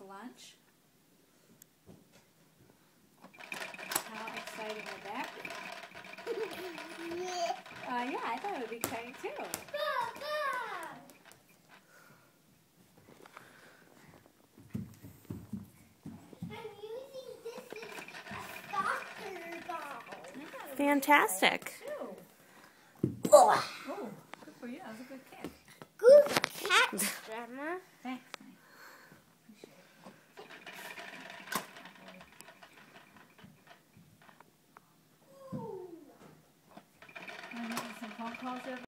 to lunch. How exciting would that be? Yeah, I thought it would be exciting too. Fantastic. Oh, good for you. That was a good kick. Good catch, Grandma. Thanks.